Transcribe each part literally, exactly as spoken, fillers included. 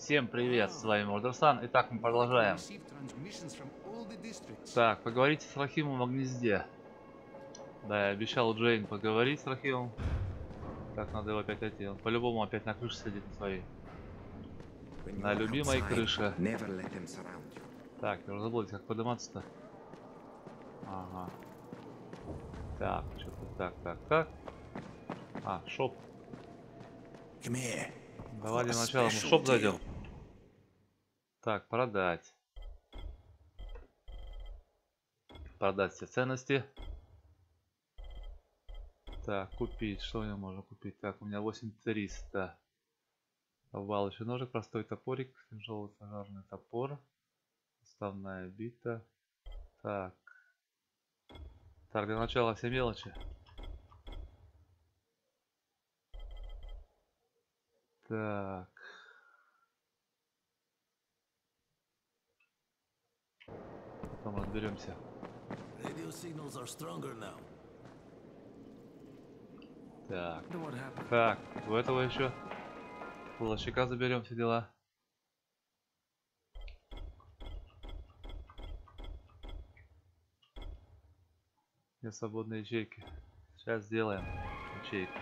Всем привет, с вами Мордерсан. Итак, мы продолжаем. Так, поговорите с Рахимом о гнезде. Да, я обещал Джейн поговорить с Рахимом. Так, надо его опять найти. Он по-любому опять на крыше сидит на своей. На любимой крыше. Так, я уже забыл, как подниматься-то. Ага. Так, что-то так, так, так. А, шоп. Давай для начала мы в шоп зайдем. Так, продать. Продать все ценности. Так, купить. Что мне можно купить? Так, у меня восемь тысяч триста. Обвалочный ножик, простой топорик, тяжелый пожарный топор. Основная бита. Так. Так, для начала все мелочи. Так. Потом разберемся. Так. Так, у этого еще плащика заберем, все дела. Где свободные ячейки? Сейчас сделаем ячейку.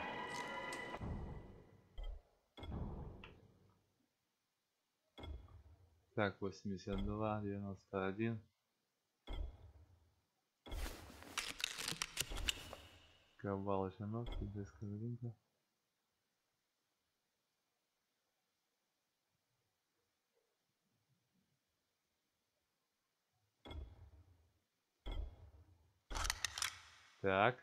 Так, восемьдесят два, девяносто один. Обвалочный ногти, детская рынка. Так.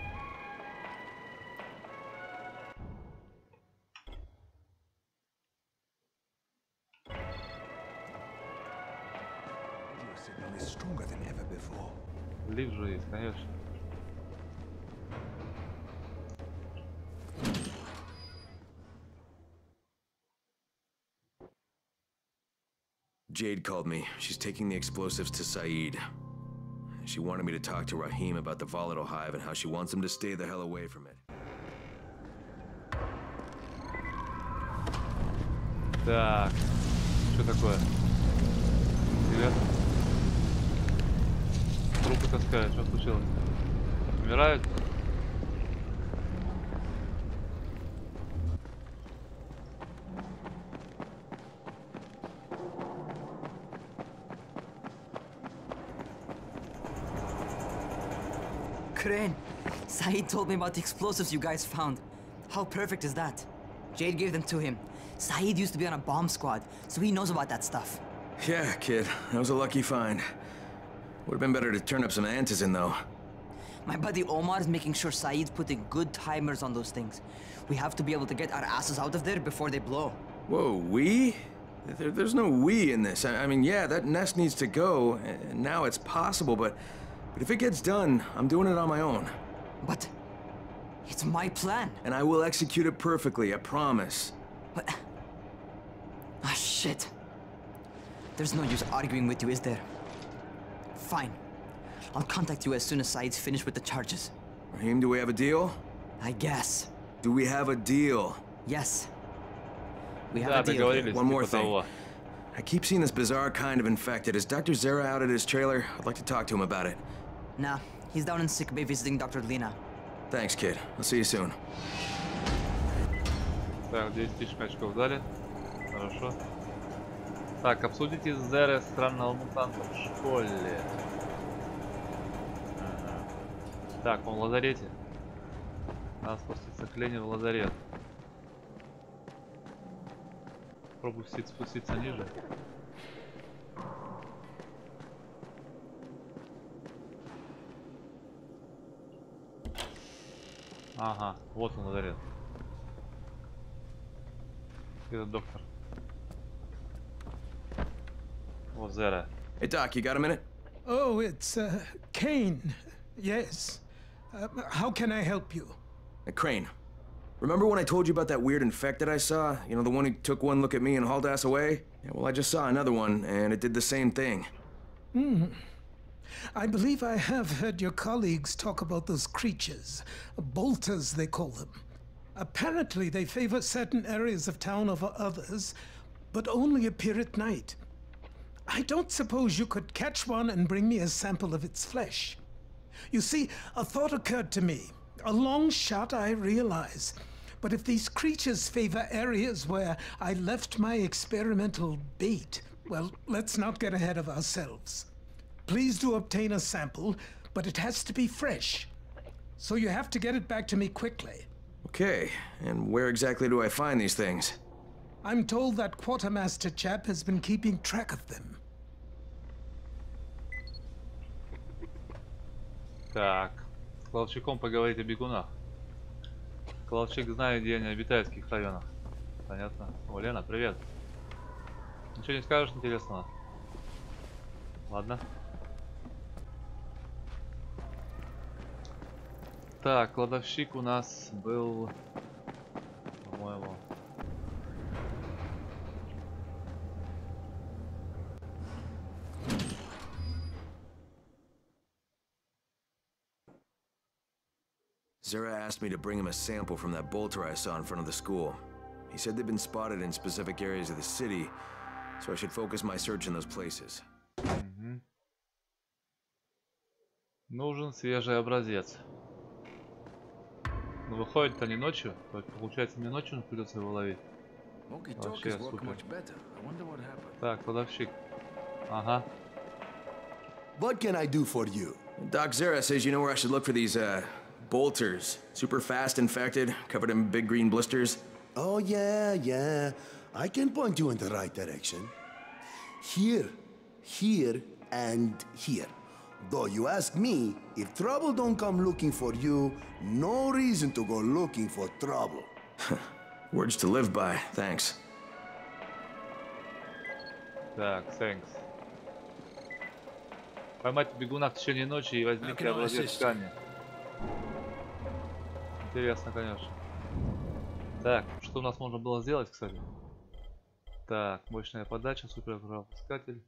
Лифт же есть, конечно. Jade called me. She's taking the explosives to Saeed. She wanted me to talk to Rahim about the volatile hive and how she wants him to stay the hell away from it. Так, что такое? Привет. Трупы таскают, что случилось? Умирают? Crane, Saeed told me about the explosives you guys found. How perfect is that? Jade gave them to him. Saeed used to be on a bomb squad, so he knows about that stuff. Yeah, kid. That was a lucky find. Would have been better to turn up some antizin, though. My buddy Omar is making sure Saeed's putting good timers on those things. We have to be able to get our asses out of there before they blow. Whoa, we? There, there's no we in this. I, I mean, yeah, that nest needs to go, and now it's possible, but... But if it gets done, I'm doing it on my own. But... it's my plan. And I will execute it perfectly, I promise. But... ah, shit. There's no use arguing with you, is there? Fine. I'll contact you as soon as Saeed's finished with the charges. Rahim, do we have a deal? I guess. Do we have a deal? Yes. We have Да, a deal. договорились, One more типа thing. того. I keep seeing this bizarre kind of infected. Is Doctor Zera out at his trailer? I'd like to talk to him about it. Nah, he's down in sick bay visiting Doctor Lena. Thanks, kid. I'll see you soon. Так, десять тысяч очков дали. Хорошо. Так, обсудите с Зере странного мутанта в школе. Ага. Так, он в лазарете. Надо спуститься к Лене в лазарет. Пробуй спуститься ниже. Ага, вот он лазарет. Это доктор. Вот Зера. Hey, Doc, you got a minute? Oh, it's, uh, Kane. Yes. Uh, how can I help you? Hey, Crane. Remember when I told you about that weird infected I saw? You know, the one who took one look at me and hauled ass away? Yeah, well, I just saw another one, and it did the same thing. Hmm. I believe I have heard your colleagues talk about those creatures. Bolters, they call them. Apparently, they favor certain areas of town over others, but only appear at night. I don't suppose you could catch one and bring me a sample of its flesh. You see, a thought occurred to me. A long shot, I realize. But if these creatures favor areas where I left my experimental bait, well, let's not get ahead of ourselves. Please do obtain a sample, but it has to be fresh. So you have to get it back to me quickly. Okay, and where exactly do I find these things? I'm told that Quartermaster chap has been keeping track of them. Так, с Клавчиком поговорить о бегунах. Клавчик знает, где они обитают, в каких районах. Понятно. О, Лена, привет. Ничего не скажешь интересного? Ладно. Так, кладовщик у нас был, по-моему. Zera asked me to bring him a sample from that bolter I saw in front of the school. He said they've been spotted in specific areas of the city, so I should focus my search in those places. Угу. Нужен свежий образец. Ну выходит-то не ночью, то получается мне ночью придется его ловить. Вообще супер. Так, кладовщик. Ага. What can I do for you? Doc Zera says you know where I should look for these, uh, bolters. Super fast infected, covered in big green blisters. Oh, yeah, yeah. I can point you in the right direction. Here, here, and here. Though you ask me, if trouble don't come looking for you, no reason to go looking for trouble. Words to live by, thanks. Так, thanks. Поймать бегуна в течение ночи и возьмите образец ткани. Интересно, конечно. Так, что у нас можно было сделать, кстати? Так, мощная подача, суперпропускатель.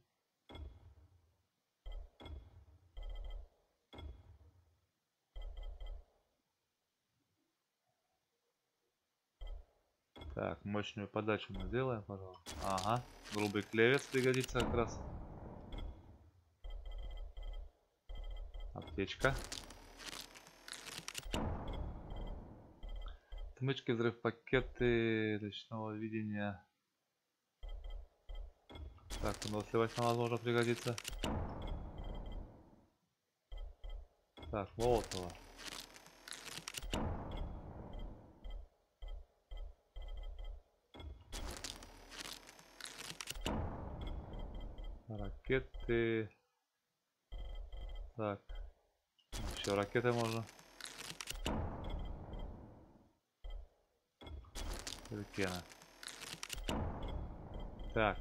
Так, мощную подачу мы сделаем, пожалуйста. Ага, грубый клевец пригодится как раз. Аптечка. Отмычки, взрыв пакеты ночного видения. Так, выносливость нам возможно пригодится. Так, Молотова. Ракеты. Так. Еще ракеты можно. Ракена. Так.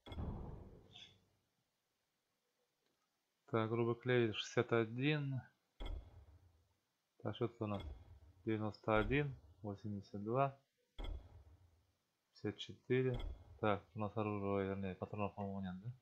Так, грубо клей шестьдесят один. Так, что это у нас? девяносто один, восемьдесят два, пятьдесят четыре. Так, у нас оружие, вернее, патронов, по-моему, нет, да?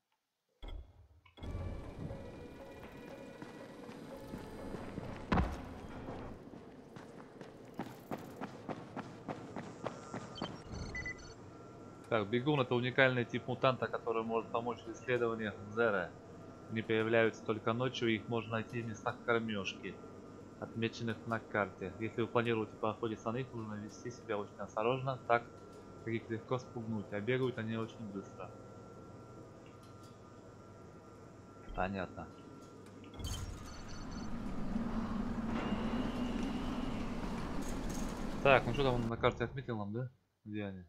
Так, бегун — это уникальный тип мутанта, который может помочь в исследованиях Зера. Они появляются только ночью, и их можно найти в местах кормежки, отмеченных на карте. Если вы планируете поохотиться на них, нужно вести себя очень осторожно, так как их легко спугнуть, а бегают они очень быстро. Понятно. Так, ну что там он на карте отметил нам, да? Где они?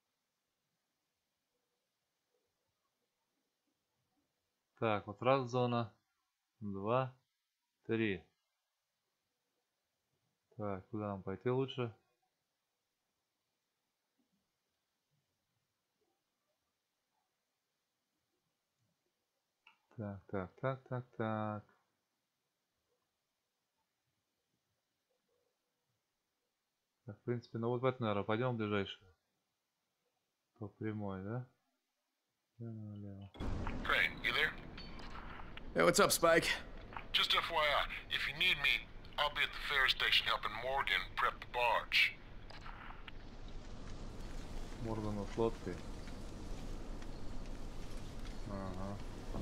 Так, вот раз зона, два, три. Так, куда нам пойти лучше? Так, так, так, так, так. Так, в принципе, ну вот в это, наверное, пойдем ближайшее. По прямой, да? Лево. Crane, you there? Hey, what's up, Spike? Just F Y I, if you need me, I'll be at the ferry station helping Morgan prep the barge. Моргану с лодкой. Ага.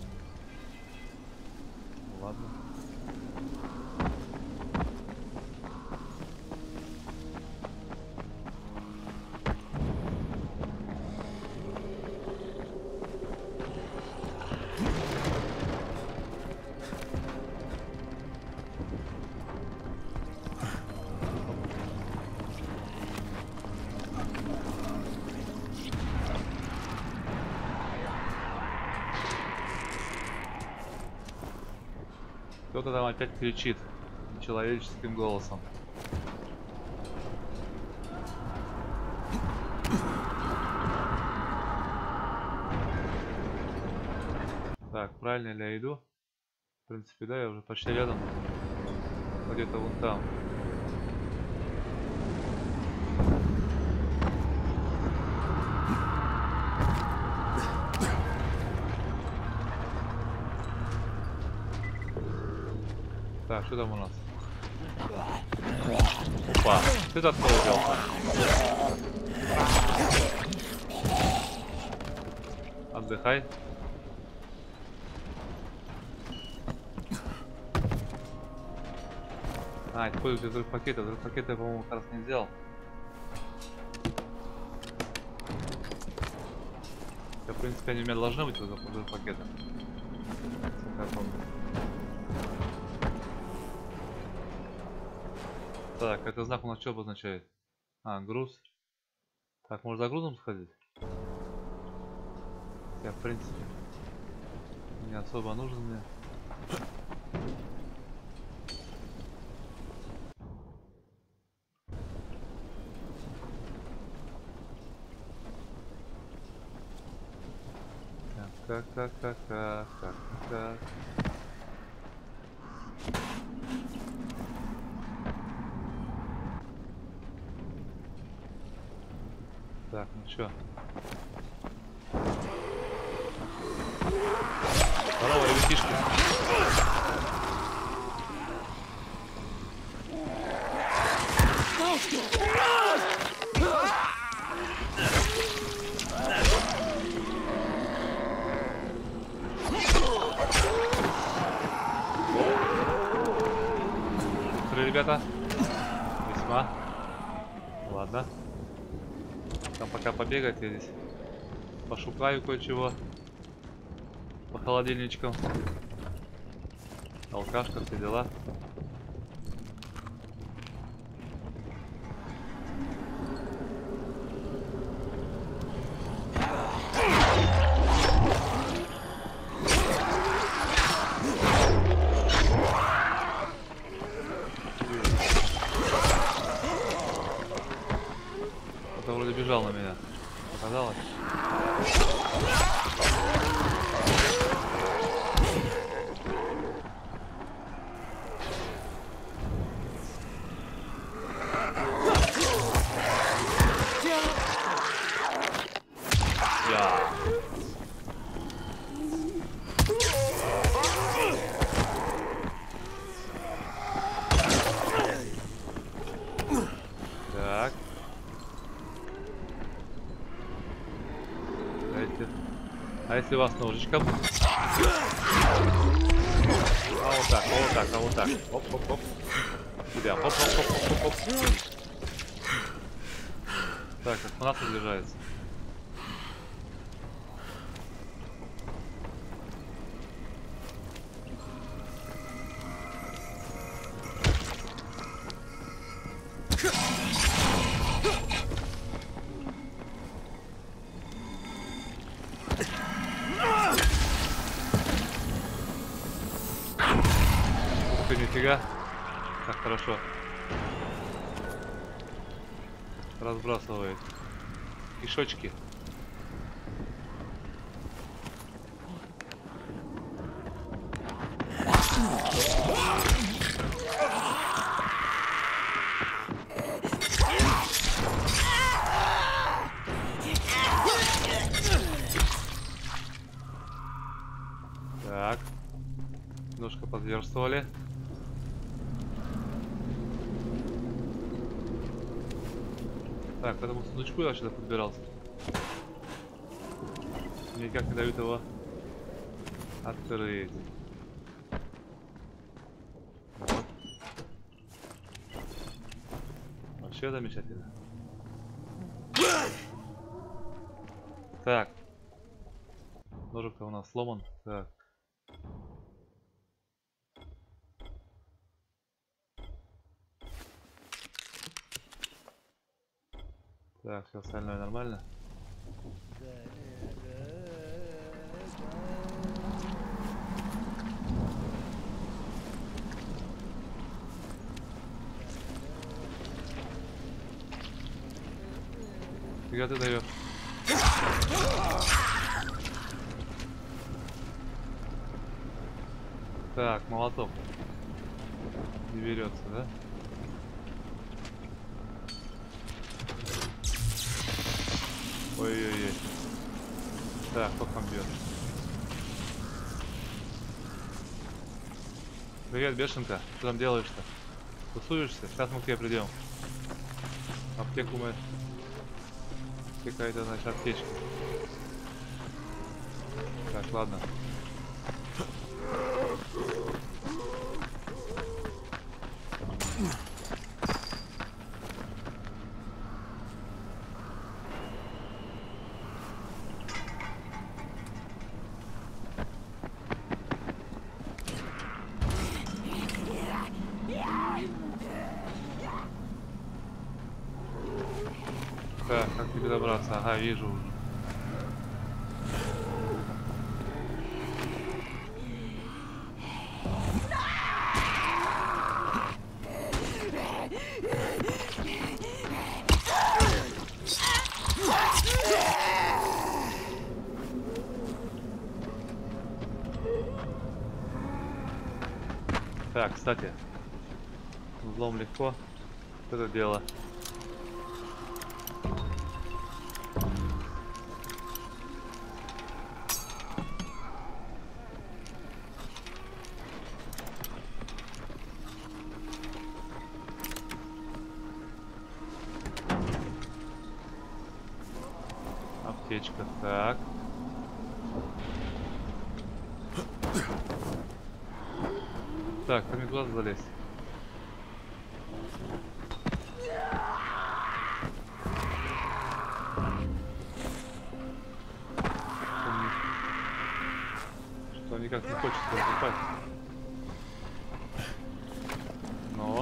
Ладно. Кто-то там опять кричит нечеловеческим голосом. Так, правильно ли я иду? В принципе, да, я уже почти рядом. Где-то вон там. Так, что там у нас? Опа, ты тут откуда взялся? Отдыхай. А, используйте взрыв пакета. Взрыв пакета я, по-моему, как раз не взял. Я, в принципе, они у меня должны быть взрыв пакета. Я помню. Так, это знак у нас что обозначает? А, груз. Так, может за грузом сходить? Я, в принципе, не особо нужен мне. Так, как, как, как, как, как. Так, ну чё? Здорово, ребятишки. Быстрые ребята. Весьма. Ладно. Там пока побегать я здесь пошукаю кое-чего по холодильничкам. Алкашка, все дела. Это вроде бежал на меня. Показалось? Я. Так. Дайте. А если у вас ножичком? А вот так, а вот так, а вот так. Оп, оп, оп. Сюда. Оп, оп, оп, оп, оп, оп. Так, экспонат приближается. Ух ты, нифига. Так хорошо. Разбрасывает кишочки. Так. Немножко позверствовали. Так, к этому сундучку я сюда подбирался. Никак не дают его Открыть. Вот. Вообще замечательно. Так. Ножик-то у нас сломан. Так. Так, все остальное нормально. Фига ты даешь? Так, молоток. Не берется, да? Ой-ой-ой. Так, кто там бьет? Привет, бешенка. Что там делаешь-то? Тусуешься? Сейчас мы к тебе придем. Аптеку мы... Какая-то, значит, аптечка. Так, ладно. Так, как тебе добраться? Ага, вижу уже. Так, кстати, взлом легко. Это дело. Аптечка, так. Так, как мне туда залезть? Что никак не хочет попасть. Но.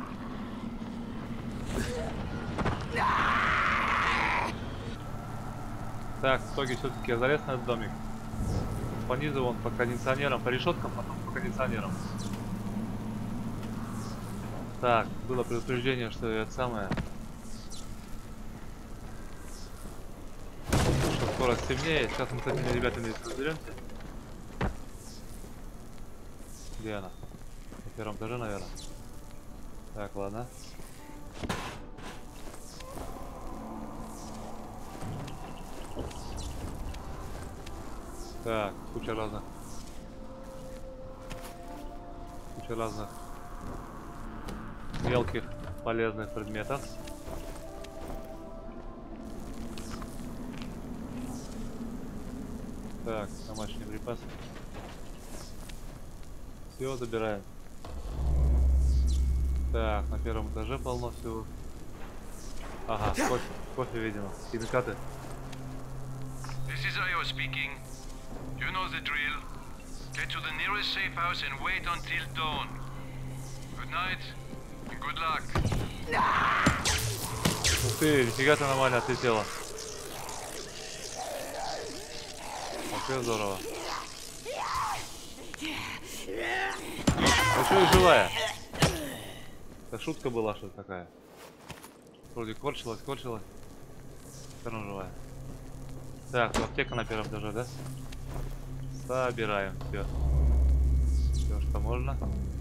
Так, в итоге все-таки я залез на этот домик. По низу вон по кондиционерам, по решеткам, потом по кондиционерам. Так, было предупреждение, что это самое. Что скоро стемнеет. Сейчас мы с этими ребятами разберемся. Где она? На первом этаже, наверное. Так, ладно. Так, куча разных. Куча разных мелких полезных предметов. Так, домашний припас. Все, забираем. Так, на первом этаже полно всего. Ага, кофе, кофе, видимо. Химикаты. This is Io speaking. You know the drill. Get to the nearest safe house and wait until dawn. Good night and good luck. Ух ты, нифига ты нормально отлетела. Вообще здорово. А что и живая? Это шутка была, что-то такая. Вроде корчилась, корчилась. Все равно живая. Так, аптека на первом этаже, да? Собираем все. Все, что можно.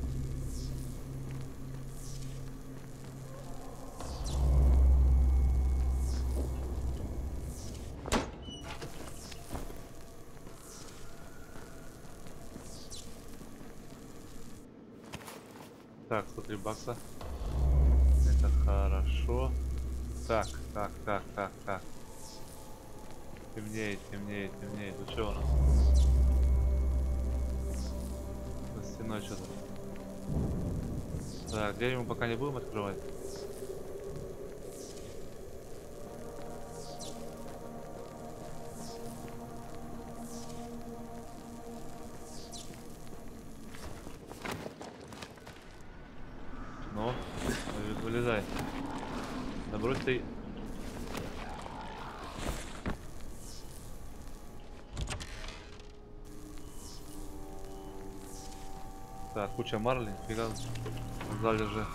Так, сто три бакса. Это хорошо. Так, так, так, так, так. Темнеет, темнеет, темнеет. Ну что у нас? спиной что-то. Так, дверь мы пока не будем открывать. Ну, вылезай. Да брось ты. Так, куча марли, фига в зале же.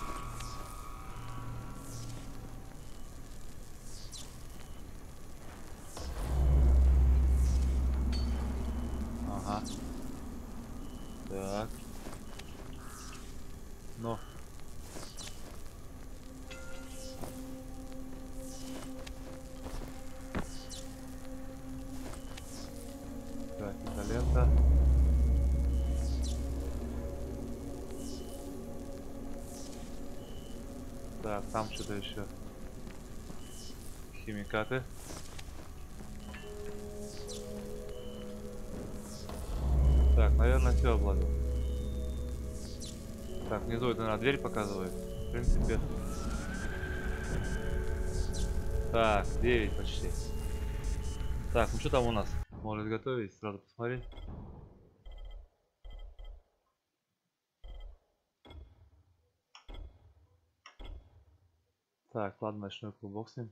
Ага. Так. Ну. Так, изолента. Так, там что-то еще. Химикаты. Так, наверное, все обладал. Так, внизу это, наверное, дверь показывает. В принципе. Так, девять почти. Так, ну что там у нас? Может готовить, сразу посмотреть. Так, ладно, ночной клубок с ним.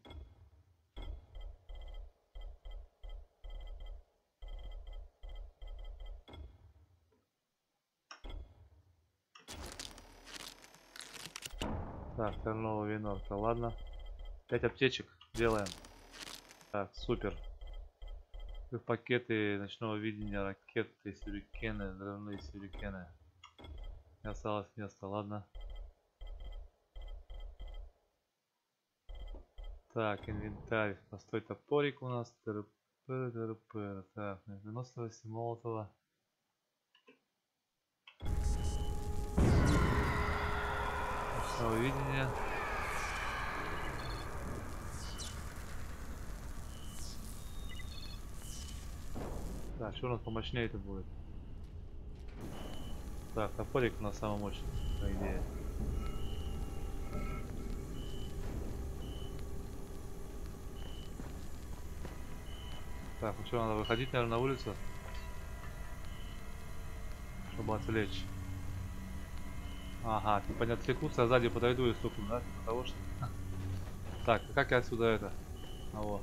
Так, тернового винорка, ладно. пять аптечек делаем. Так, супер. Их пакеты ночного видения, ракеты, сюрикены, взрывные сюрикены. Не осталось места, ладно. Так, инвентарь. Простой топорик у нас. ТРП, ТРП. Так, выносливость молотова. Ночного видения. Так, что у нас помощнее это будет? Так, топорик у нас самый мощный, по идее. Так, ну что, надо выходить, наверное, на улицу, чтобы отвлечь. Ага, типа не отвлекутся, а сзади подойду и стукну, да? Типа того, что... Так, как я отсюда это? А вот.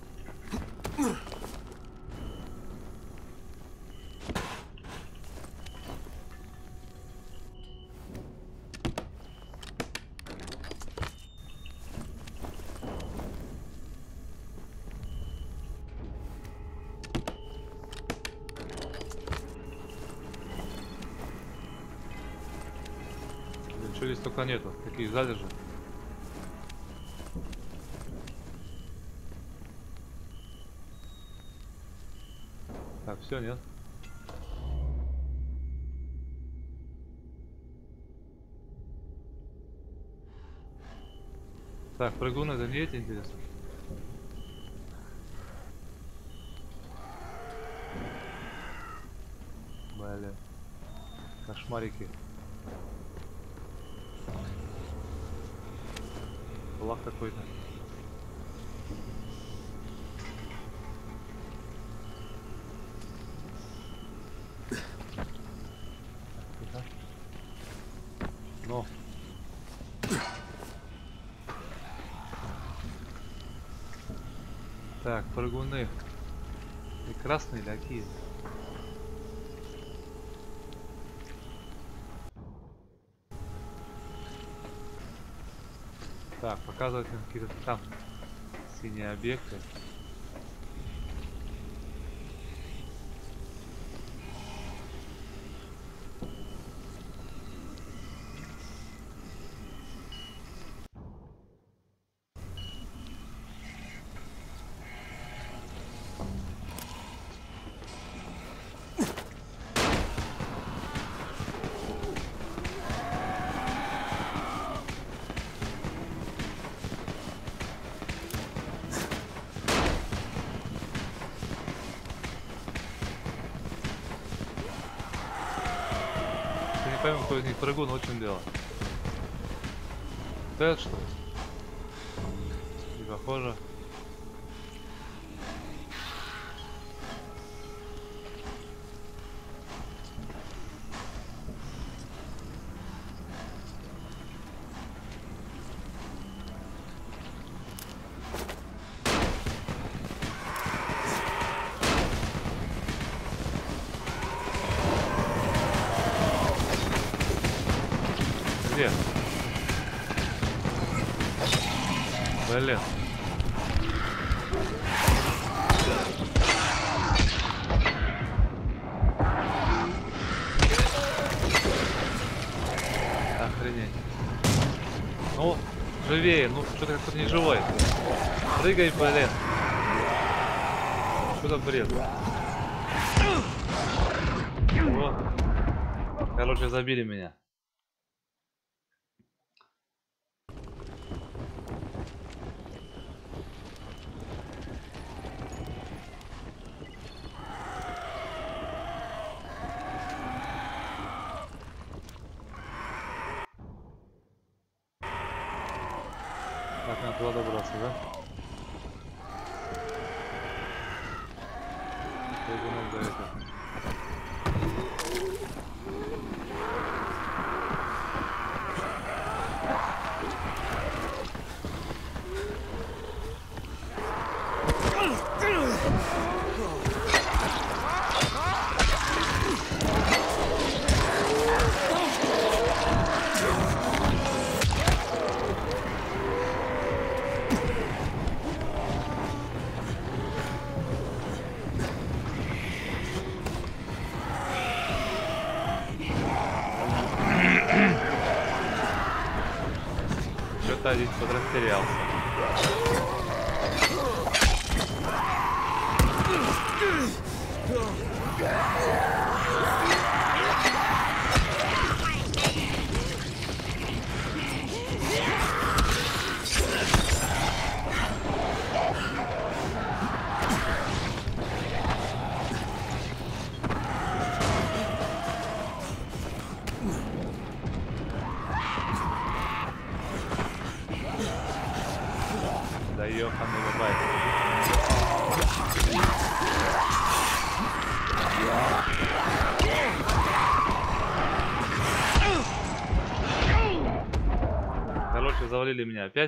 Ничего здесь только нету. Какие залежи? Так, все, нет. Так, прыгун это не эти, интересно. Блин. Кошмарики. Лак какой-то. Но. Так, прыгуны. И красные или какие? Так, показывают какие-то там синие объекты. пойму, кто из них прыгун, вот в чем дело. Тед, что ли? Не похоже. Где? Блин. Охренеть. Ну, живее, ну что-то как-то не живой. Прыгай, блин. Что за бред? О. Короче, забили меня. Так, надо туда добраться, да? Прыгнул до этого. Что-то здесь подрастерялся. Да ёханый бабай. Короче, завалили меня опять.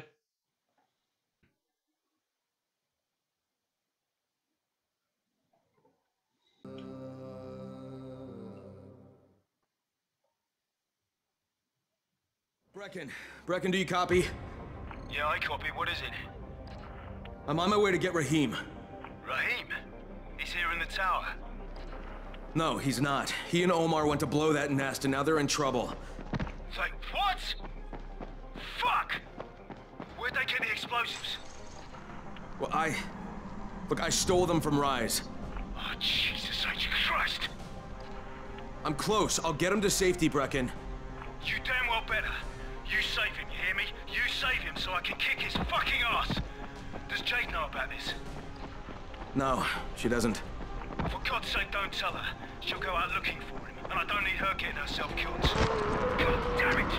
Brecken, Brecken, do you copy? Yeah, I copy. What is it? I'm on my way to get Rahim. Rahim? He's here in the tower. No, he's not. He and Omar went to blow that nest and now they're in trouble. Like, what? Fuck! Where'd they get the explosives? Well, I... Look, I stole them from Rise. Oh, Jesus H. Christ! I'm close. I'll get him to safety, Brecken. You damn well better. You save him, you hear me? You save him so I can kick his fucking ass! Does Jade know about this? No, she doesn't. For God's sake, don't tell her. She'll go out looking for him, and I don't need her getting herself killed. God damn it!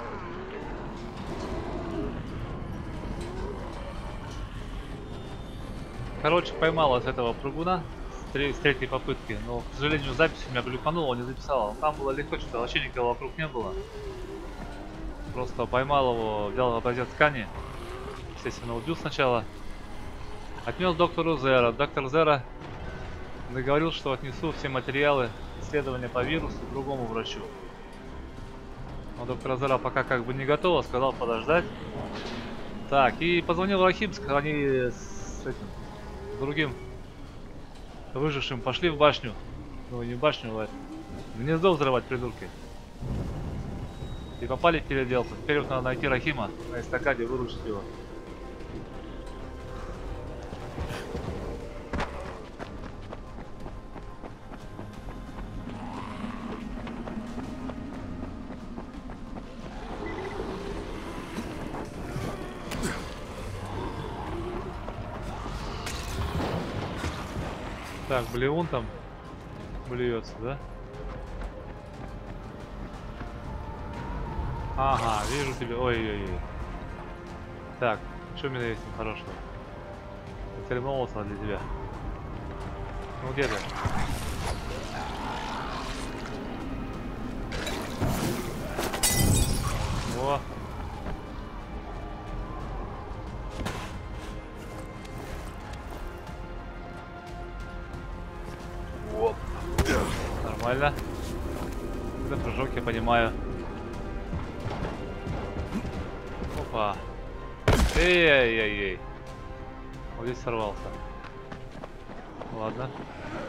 Короче, поймал с этого прыгуна с третьей попытки, но, к сожалению, запись у меня глюканула, он не записал. Там было легко, что вообще никого вокруг не было. Просто поймал его, взял образец ткани, естественно, убил сначала. Отнес доктору Зера. Доктор Зера договорил, что отнесу все материалы исследования по вирусу другому врачу. Но доктор Зера пока как бы не готова, сказал подождать. Так, и позвонил Рахим, они с этим, с другим выжившим пошли в башню. Ну, не в башню, а в гнездо взрывать, придурки. И попали в переделку. Теперь вот надо найти Рахима на эстакаде, выручить его. Так, блеун там блюется, да? Ага, вижу тебя. Ой-ой-ой. Так, что у меня есть хорошего? Коктейль Молотова для тебя. Ну где ты? О. Оп. Нормально. Это прыжок, я понимаю. Опа. Эй-эй-эй-эй. Вот здесь сорвался. Ладно.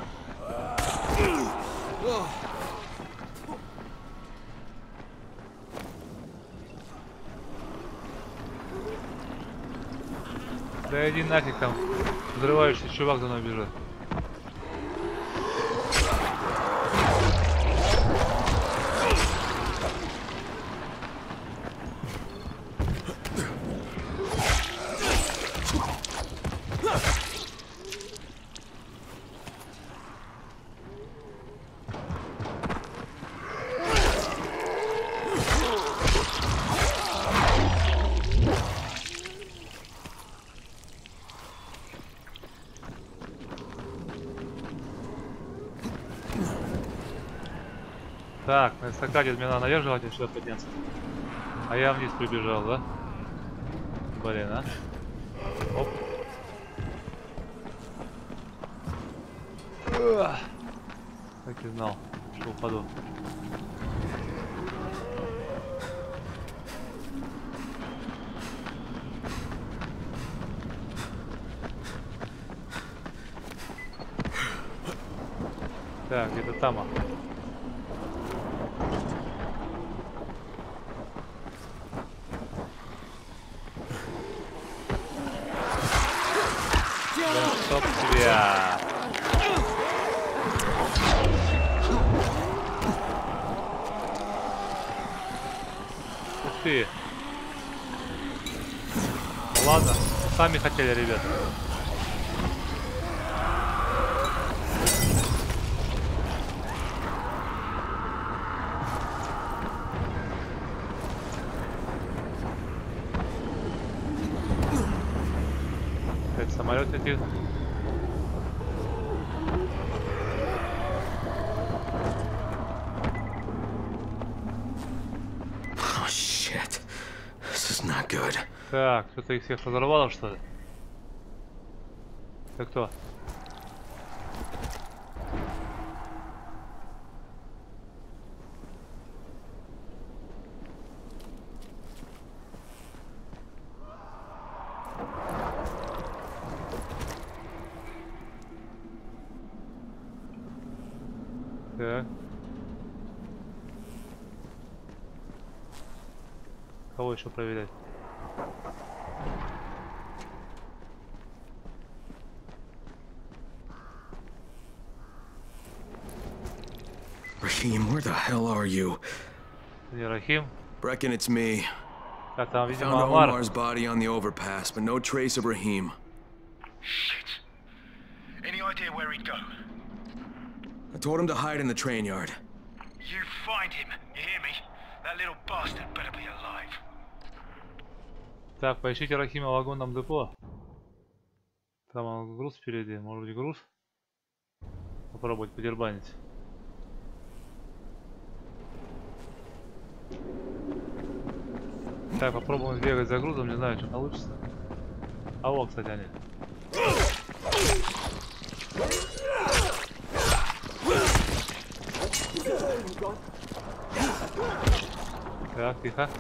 Да иди нафиг, там взрывающийся чувак за мной бежит. Так, на эстакаде мне надо наверх желательно сюда подняться. А я вниз прибежал, да? Блин, а? Оп. Уah. Так и знал, что упаду. Так, где-то там. Стоп тебя. Ух ты. Ну ладно, сами хотели, ребята. Это самолет летит. Так, кто-то их всех разорвало, что ли? Ты кто? Так. Кого еще проверять? Rahim, where the hell are you? Не Рахим. Brecken, it's me. Так, там, Found видимо, Амар. Omar's body on the overpass, but no trace of Rahim. Shit. Any idea where he'd go? I told him to hide in the train yard. You find him, you hear me? That little bastard better be alive. Так, поищите Рахима в вагонном депо. Там он, груз впереди, может быть груз? Попробовать подербанить. Так, попробуем сбегать за грузом, не знаю, что получится. А вот, кстати, они. Так, тихо.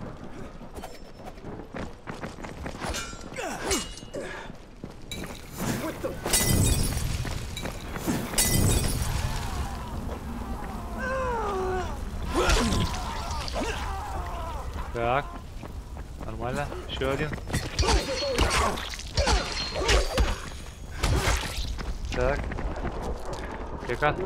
Так, нормально. Еще один. Так. Тихо.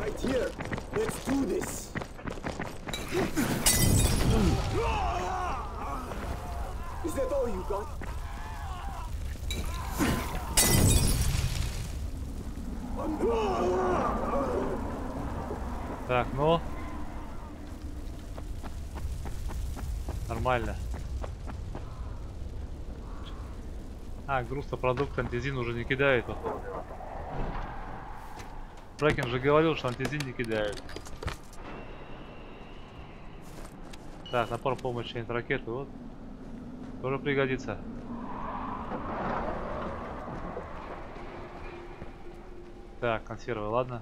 Так, ну. нормально. А, груз-то продукт, антизин уже не кидает. Брэкен же говорил, что антизин не кидает. Так, напор помощи ракеты, вот. Тоже пригодится. Так, консервы, ладно.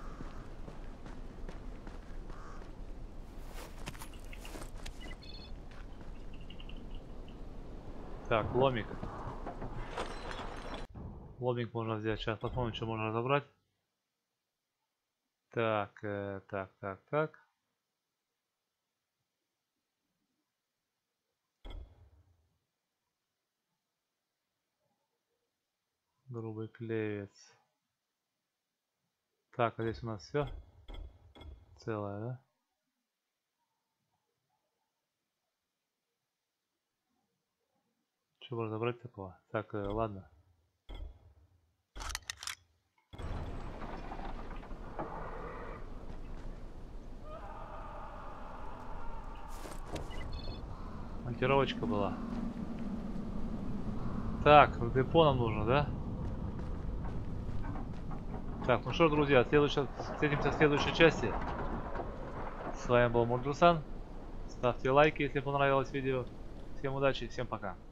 Так, ломик. Ломик можно взять. Сейчас посмотрим, что можно разобрать. Так, э, так, так, так. Грубый клевец. Так, а здесь у нас все целое, да? Что можно забрать такого? Так, э, ладно. Монтировочка была. Так, в депо нам нужно, да? Так, ну что, друзья, следующая, встретимся в следующей части. С вами был Мурдрусан. Ставьте лайки, если понравилось видео. Всем удачи, всем пока.